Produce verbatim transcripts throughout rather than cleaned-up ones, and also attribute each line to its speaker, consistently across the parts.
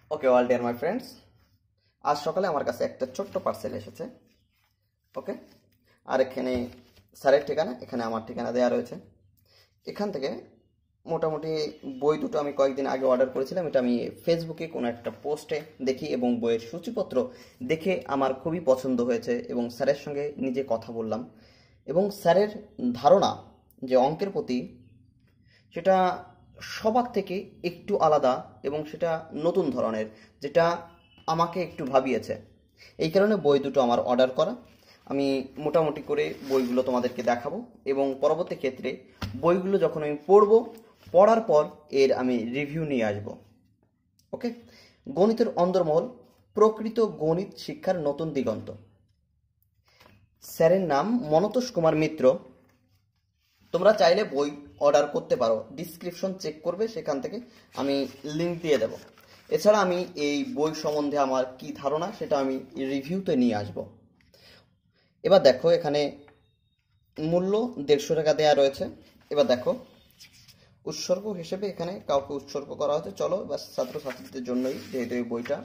Speaker 1: Okay all dear my friends, আজ সকালে আমার কাছে একটা ছোট্ট পার্সেল এসেছে। ওকে, আর এখানে স্যারের ঠিকানা, এখানে আমার ঠিকানা দেওয়া রয়েছে। এখান থেকে মোটামুটি বই দুটো আমি কয়েকদিন আগে অর্ডার করেছিলাম। এটা আমি ফেসবুকে কোনো একটা পোস্টে দেখি এবং বইয়ের সূচিপত্র দেখে আমার খুবই পছন্দ হয়েছে এবং স্যারের সঙ্গে নিজে কথা বললাম। এবং স্যারের ধারণা যে অঙ্কের প্রতি সেটা সবার থেকে একটু আলাদা এবং সেটা নতুন ধরনের, যেটা আমাকে একটু ভাবিয়েছে। এই কারণে বই দুটো আমার অর্ডার করা। আমি মোটামুটি করে বইগুলো তোমাদেরকে দেখাবো এবং পরবর্তী ক্ষেত্রে বইগুলো যখন আমি পড়ব, পড়ার পর এর আমি রিভিউ নিয়ে আসব। ওকে, গণিতের অন্দরমহল, প্রকৃত গণিত শিক্ষার নতুন দিগন্ত। স্যারের নাম মনতোষ কুমার মিত্র। তোমরা চাইলে বই অর্ডার করতে পারো, ডিসক্রিপশন চেক করবে, সেখান থেকে আমি লিঙ্ক দিয়ে দেব। এছাড়া আমি এই বই সম্বন্ধে আমার কি ধারণা সেটা আমি রিভিউতে নিয়ে আসব। এবার দেখো, এখানে মূল্য দেড়শো টাকা দেওয়া রয়েছে। এবার দেখো, উৎসর্গ হিসেবে এখানে কাউকে উৎসর্গ করা হয়েছে। চলো, এবার ছাত্রছাত্রীদের জন্যই যেহেতু এই বইটা,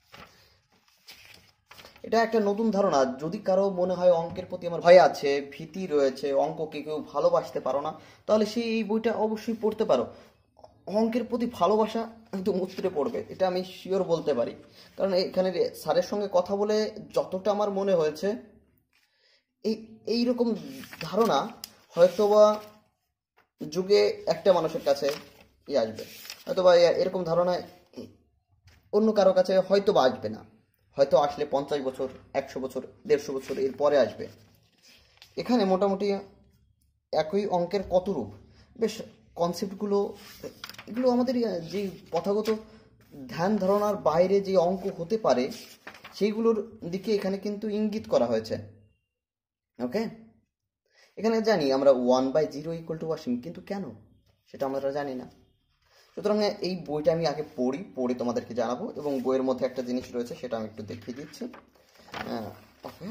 Speaker 1: এটা একটা নতুন ধারণা। যদি কারো মনে হয় অঙ্কের প্রতি আমার ভয় আছে, ভীতি রয়েছে, অঙ্ককে কেউ ভালোবাসতে পারো না, তাহলে সেই এই বইটা অবশ্যই পড়তে পারো। অঙ্কের প্রতি ভালোবাসা একদম উতরে পড়বে, এটা আমি শিওর বলতে পারি। কারণ এখানে স্যারের সঙ্গে কথা বলে যতটা আমার মনে হয়েছে, এই এইরকম ধারণা হয়তোবা যুগে একটা মানুষের কাছে ই আসবে, হয়তোবা এরকম ধারণা অন্য কারো কাছে হয়তোবা আসবে না। হয়তো আসলে পঞ্চাশ বছর, একশো বছর, দেড়শো বছর এর পরে আসবে। এখানে মোটামুটি একই অঙ্কের কত রূপ, বেশ কনসেপ্টগুলো, এগুলো আমাদের যে প্রথাগত ধ্যান ধারণার বাইরে যে অঙ্ক হতে পারে সেইগুলোর দিকে এখানে কিন্তু ইঙ্গিত করা হয়েছে। ওকে, এখানে জানি আমরা one by zero equal to washing, কিন্তু কেন সেটা আমরা জানি না। সুতরাং এই বইটা আমি আগে পড়ি, পড়ে তোমাদেরকে জানাবো। এবং বইয়ের মধ্যে একটা জিনিস রয়েছে, সেটা আমি একটু দেখিয়ে দিচ্ছি। ওকে,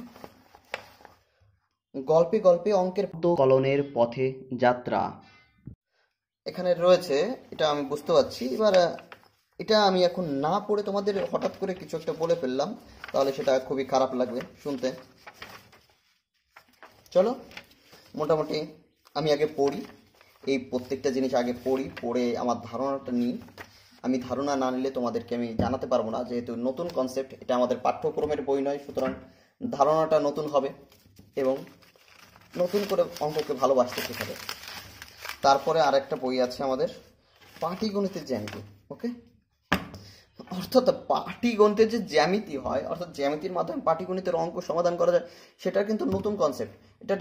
Speaker 1: গল্পে গল্পে অঙ্কের কলনের পথে যাত্রা এখানে রয়েছে, এটা আমি বুঝতে পারছি। এবার এটা আমি এখন না পড়ে তোমাদের হঠাৎ করে কিছু একটা বলে ফেললাম, তাহলে সেটা খুবই খারাপ লাগবে শুনতে। চলো, মোটামুটি আমি আগে পড়ি, এই প্রত্যেকটা জিনিস আগে পড়ি, পড়ে আমার ধারণাটা নিই। আমি ধারণা না নিলে তোমাদেরকে আমি জানাতে পারবো না, যেহেতু নতুন কনসেপ্ট, এটা আমাদের পাঠ্যক্রমের বই নয়। সুতরাং ধারণাটা নতুন হবে এবং নতুন করে অঙ্ককে ভালোবাসতে শেখাবে। তারপরে আরেকটা বই আছে আমাদের, পাটিগণিতের জ্যামিতি। ওকে, অর্থাৎ পাটিগণিতের যে জ্যামিতি হয়, অর্থাৎ জ্যামিতির মাধ্যমে পাটিগণিতের অঙ্ক সমাধান করা যায়, সেটা কিন্তু নতুন কনসেপ্ট। এটা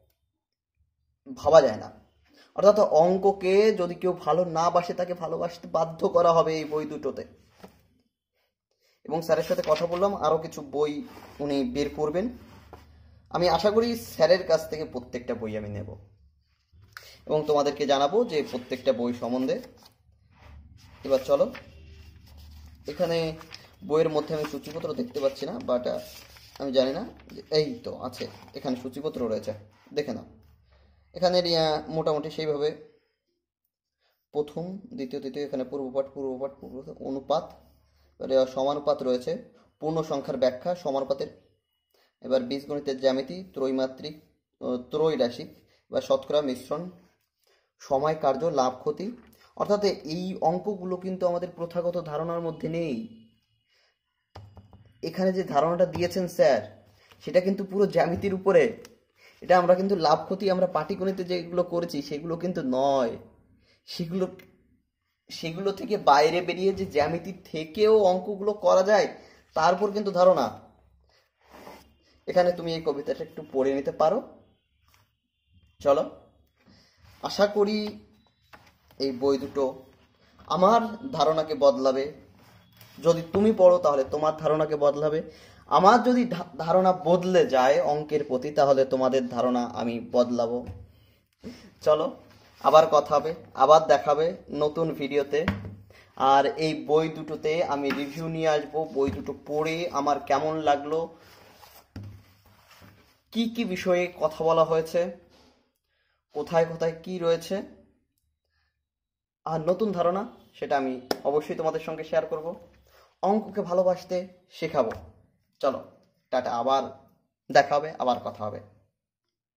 Speaker 1: ভাবা যায় না। অর্থাৎ অঙ্ককে যদি কেউ ভালো না বাসে, তাকে ভালোবাসতে বাধ্য করা হবে এই বই দুটোতে। এবং স্যারের সাথে কথা বললাম, আরো কিছু বই উনি বের করবেন। আমি আশা করি স্যারের কাছ থেকে প্রত্যেকটা বই আমি নেব এবং তোমাদেরকে জানাবো যে প্রত্যেকটা বই সম্বন্ধে। এবার চলো, এখানে বইয়ের মধ্যে আমি সূচিপত্র দেখতে পাচ্ছি না, বাট আমি জানি না, এই তো আছে, এখানে সূচিপত্র রয়েছে, দেখে নাও। এখানে মোটামুটি সেইভাবে প্রথম, দ্বিতীয়, তৃতীয়, এখানে পূর্বপাঠ, পূর্বপাঠ, পূর্ব অনুপাত, সমানুপাত রয়েছে, পূর্ণ সংখ্যার ব্যাখ্যা, সমানুপাতের, এবার বীজগণিতের জ্যামিতি, ত্রৈমাত্রিক, ত্রৈরাশিক, এবার শতকরা, মিশ্রণ, সময়, কার্য, লাভ, ক্ষতি। অর্থাৎ এই অঙ্কগুলো কিন্তু আমাদের প্রথাগত ধারণার মধ্যে নেই। এখানে যে ধারণাটা দিয়েছেন স্যার, সেটা কিন্তু পুরো জ্যামিতির উপরে। এটা আমরা কিন্তু লাভ ক্ষতি আমরা পাটিগণিতে যেগুলো করেছি সেগুলো কিন্তু নয়, সেগুলো সেগুলো থেকে বাইরে বেরিয়ে যে জ্যামিতি থেকেও অঙ্কগুলো করা যায়, তারপর কিন্তু ধারণা। এখানে তুমি এই কবিতাটা একটু পড়ে নিতে পারো। চলো, আশা করি এই বই দুটো আমার ধারণাকে বদলাবে। যদি তুমি পড়ো তাহলে তোমার ধারণাকে বদলাবে। আমার যদি ধারণা বদলে যায় অঙ্কের প্রতি, তাহলে তোমাদের ধারণা আমি বদলাবো। চলো, আবার কথা হবে, আবার দেখাবে নতুন ভিডিওতে। আর এই বই দুটোতে আমি রিভিউ নিয়ে আসবো, বই দুটো পড়ে আমার কেমন লাগলো, কি কি বিষয়ে কথা বলা হয়েছে, কোথায় কোথায় কি রয়েছে, আর নতুন ধারণা, সেটা আমি অবশ্যই তোমাদের সঙ্গে শেয়ার করব। অঙ্ককে ভালোবাসতে শেখাবো। চলো টাটা, আবার দেখা হবে, আবার কথা হবে।